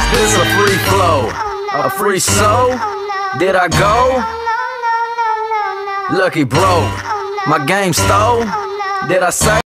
This a free flow, a free soul. Did I go? Lucky bro, my game stole. Did I say?